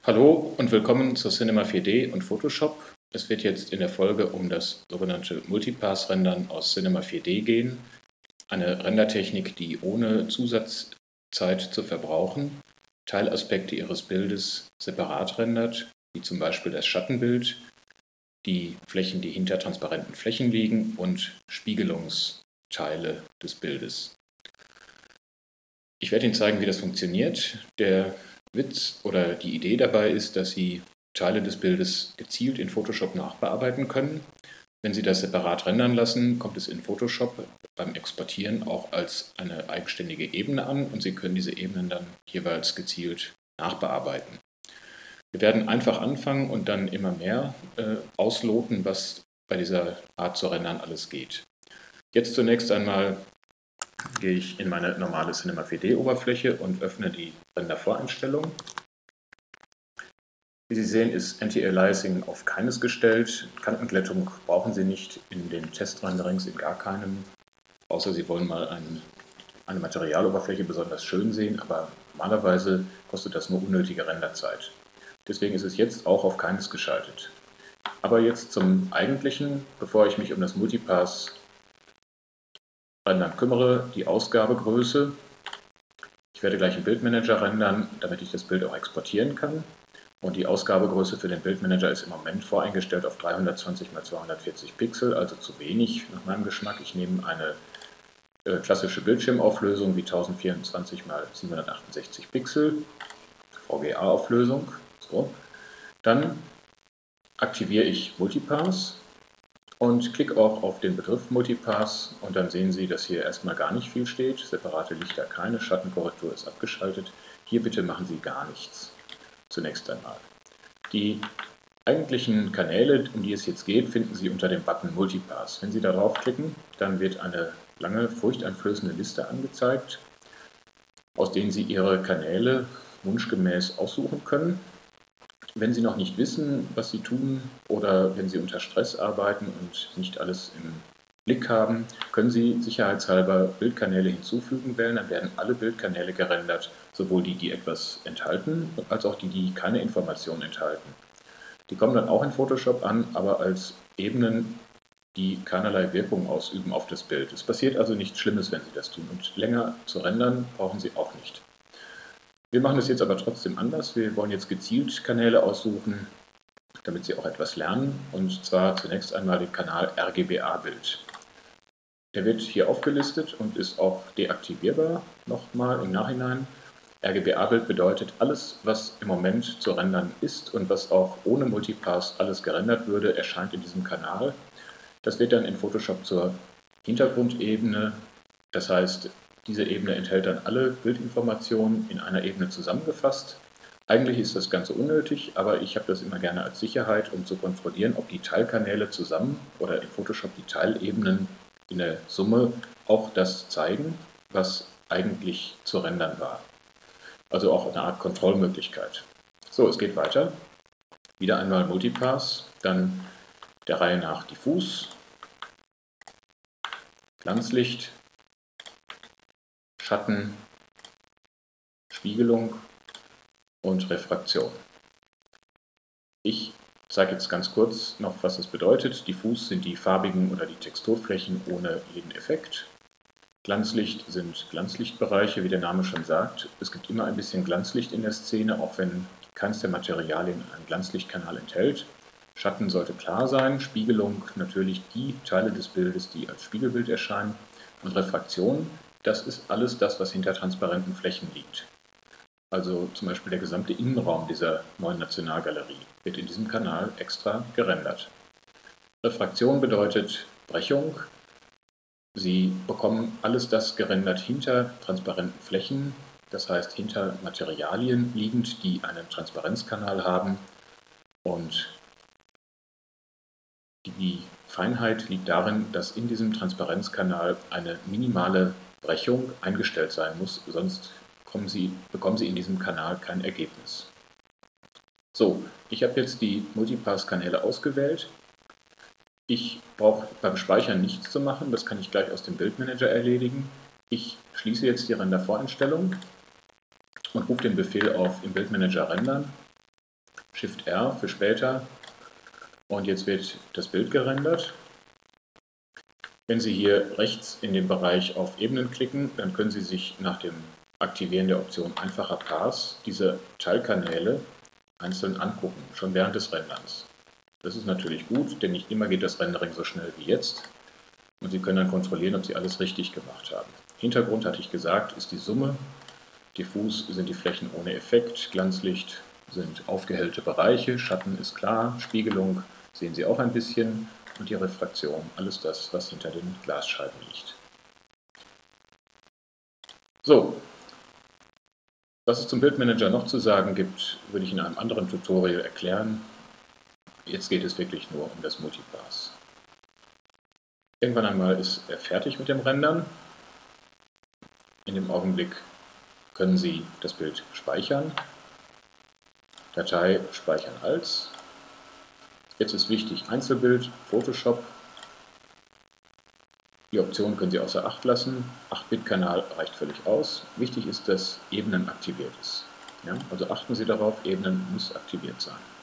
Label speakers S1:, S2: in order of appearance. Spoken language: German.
S1: Hallo und willkommen zu Cinema 4D und Photoshop. Es wird jetzt in der Folge um das sogenannte Multipass-Rendern aus Cinema 4D gehen. Eine Rendertechnik, die ohne Zusatzzeit zu verbrauchen Teilaspekte Ihres Bildes separat rendert, wie zum Beispiel das Schattenbild, die Flächen, die hinter transparenten Flächen liegen und Spiegelungsteile des Bildes. Ich werde Ihnen zeigen, wie das funktioniert. Der Witz oder die Idee dabei ist, dass Sie Teile des Bildes gezielt in Photoshop nachbearbeiten können. Wenn Sie das separat rendern lassen, kommt es in Photoshop beim Exportieren auch als eine eigenständige Ebene an und Sie können diese Ebenen dann jeweils gezielt nachbearbeiten. Wir werden einfach anfangen und dann immer mehr ausloten, was bei dieser Art zu rendern alles geht. Jetzt zunächst einmal gehe ich in meine normale Cinema 4D-Oberfläche und öffne die Rendervoreinstellung. Wie Sie sehen, ist Anti-Aliasing auf keines gestellt. Kantenglättung brauchen Sie nicht in den Testrenderings, in gar keinem, außer Sie wollen mal eine Materialoberfläche besonders schön sehen, aber normalerweise kostet das nur unnötige Renderzeit. Deswegen ist es jetzt auch auf keines geschaltet. Aber jetzt zum Eigentlichen, bevor ich mich um das Multipass rendern kümmere, die Ausgabegröße. Ich werde gleich einen Bildmanager rendern, damit ich das Bild auch exportieren kann. Und die Ausgabegröße für den Bildmanager ist im Moment voreingestellt auf 320 x 240 Pixel, also zu wenig nach meinem Geschmack. Ich nehme eine klassische Bildschirmauflösung wie 1024 x 768 Pixel, VGA-Auflösung. So. Dann aktiviere ich Multipass und klicke auch auf den Begriff Multipass und dann sehen Sie, dass hier erstmal gar nicht viel steht. Separate Lichter keine, Schattenkorrektur ist abgeschaltet. Hier bitte machen Sie gar nichts. Zunächst einmal. Die eigentlichen Kanäle, um die es jetzt geht, finden Sie unter dem Button Multipass. Wenn Sie darauf klicken, dann wird eine lange, furchteinflößende Liste angezeigt, aus denen Sie Ihre Kanäle wunschgemäß aussuchen können. Wenn Sie noch nicht wissen, was Sie tun oder wenn Sie unter Stress arbeiten und nicht alles im Blick haben, können Sie sicherheitshalber Bildkanäle hinzufügen wählen. Dann werden alle Bildkanäle gerendert, sowohl die, die etwas enthalten, als auch die, die keine Informationen enthalten. Die kommen dann auch in Photoshop an, aber als Ebenen, die keinerlei Wirkung ausüben auf das Bild. Es passiert also nichts Schlimmes, wenn Sie das tun. Und länger zu rendern brauchen Sie auch nicht. Wir machen es jetzt aber trotzdem anders. Wir wollen jetzt gezielt Kanäle aussuchen, damit Sie auch etwas lernen. Und zwar zunächst einmal den Kanal RGBA-Bild. Der wird hier aufgelistet und ist auch deaktivierbar, nochmal im Nachhinein. RGBA-Bild bedeutet, alles, was im Moment zu rendern ist und was auch ohne Multipass alles gerendert würde, erscheint in diesem Kanal. Das wird dann in Photoshop zur Hintergrundebene, das heißt, diese Ebene enthält dann alle Bildinformationen in einer Ebene zusammengefasst. Eigentlich ist das Ganze unnötig, aber ich habe das immer gerne als Sicherheit, um zu kontrollieren, ob die Teilkanäle zusammen oder in Photoshop die Teilebenen in der Summe auch das zeigen, was eigentlich zu rendern war. Also auch eine Art Kontrollmöglichkeit. So, es geht weiter. Wieder einmal Multipass, dann der Reihe nach Diffus, Glanzlicht, Schatten, Spiegelung und Refraktion. Ich zeige jetzt ganz kurz noch, was es bedeutet. Diffus sind die farbigen oder die Texturflächen ohne jeden Effekt. Glanzlicht sind Glanzlichtbereiche, wie der Name schon sagt. Es gibt immer ein bisschen Glanzlicht in der Szene, auch wenn keins der Materialien einen Glanzlichtkanal enthält. Schatten sollte klar sein, Spiegelung natürlich die Teile des Bildes, die als Spiegelbild erscheinen. Und Refraktion, das ist alles das, was hinter transparenten Flächen liegt. Also zum Beispiel der gesamte Innenraum dieser neuen Nationalgalerie wird in diesem Kanal extra gerendert. Refraktion bedeutet Brechung. Sie bekommen alles das gerendert hinter transparenten Flächen, das heißt hinter Materialien liegend, die einen Transparenzkanal haben. Und die Feinheit liegt darin, dass in diesem Transparenzkanal eine minimale Brechung eingestellt sein muss, sonst bekommen Sie in diesem Kanal kein Ergebnis. So, ich habe jetzt die Multipass-Kanäle ausgewählt. Ich brauche beim Speichern nichts zu machen, das kann ich gleich aus dem Bildmanager erledigen. Ich schließe jetzt die Rendervoreinstellung und rufe den Befehl auf im Bildmanager rendern. Shift R für später. Und jetzt wird das Bild gerendert. Wenn Sie hier rechts in dem Bereich auf Ebenen klicken, dann können Sie sich nach dem Aktivieren der Option Einfacher Pass diese Teilkanäle einzeln angucken, schon während des Renderns. Das ist natürlich gut, denn nicht immer geht das Rendering so schnell wie jetzt. Und Sie können dann kontrollieren, ob Sie alles richtig gemacht haben. Hintergrund, hatte ich gesagt, ist die Summe. Diffus sind die Flächen ohne Effekt, Glanzlicht sind aufgehellte Bereiche, Schatten ist klar, Spiegelung sehen Sie auch ein bisschen und die Refraktion, alles das, was hinter den Glasscheiben liegt. So, was es zum Bildmanager noch zu sagen gibt, würde ich in einem anderen Tutorial erklären. Jetzt geht es wirklich nur um das Multipass. Irgendwann einmal ist er fertig mit dem Rendern. In dem Augenblick können Sie das Bild speichern. Datei speichern als. Jetzt ist wichtig Einzelbild, Photoshop. Die Option können Sie außer Acht lassen. 8-Bit-Kanal reicht völlig aus. Wichtig ist, dass Ebenen aktiviert ist. Ja, also achten Sie darauf, Ebenen muss aktiviert sein.